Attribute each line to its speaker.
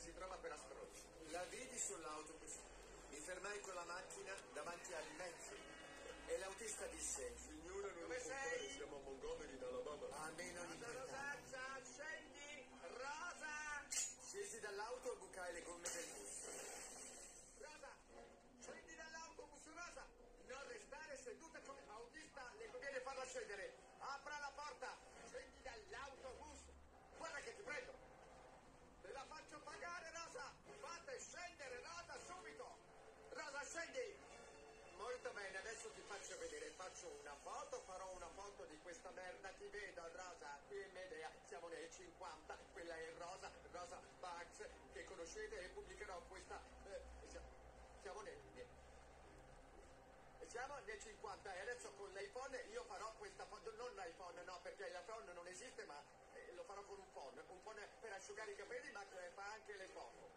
Speaker 1: si trova per Astrozzo. La vidi sull'autobus. Mi fermai con la macchina davanti al mezzo e l'autista disse: signora, non
Speaker 2: dove sei?
Speaker 1: Siamo a Montgomery, in Alabama. A me non importa.
Speaker 2: Rosaccia, scendi! Rosa!
Speaker 1: Scesi dall'auto e bucai le gomme del bus.
Speaker 2: Rosa! Scendi dall'autobus, Rosa! Non restare seduta come autista, le conviene farla scendere. Apra la porta! Scendi dall'autobus! Guarda che ti prendo! Te la faccio pagare, Rosa! Fate scendere, Rosa, subito! Rosa, scendi! Molto bene, adesso ti faccio vedere, faccio una foto, farò una foto di questa merda, ti vedo, Rosa, qui in Medea, siamo nel 50, quella è Rosa, Rosa Parks, che conoscete, e pubblicherò questa, siamo nel 50 e adesso con l'iPhone io farò questa foto, non l'iPhone, no, perché l'iPhone non esiste, ma lo farò con un phone per asciugare i capelli, ma fa anche le foto.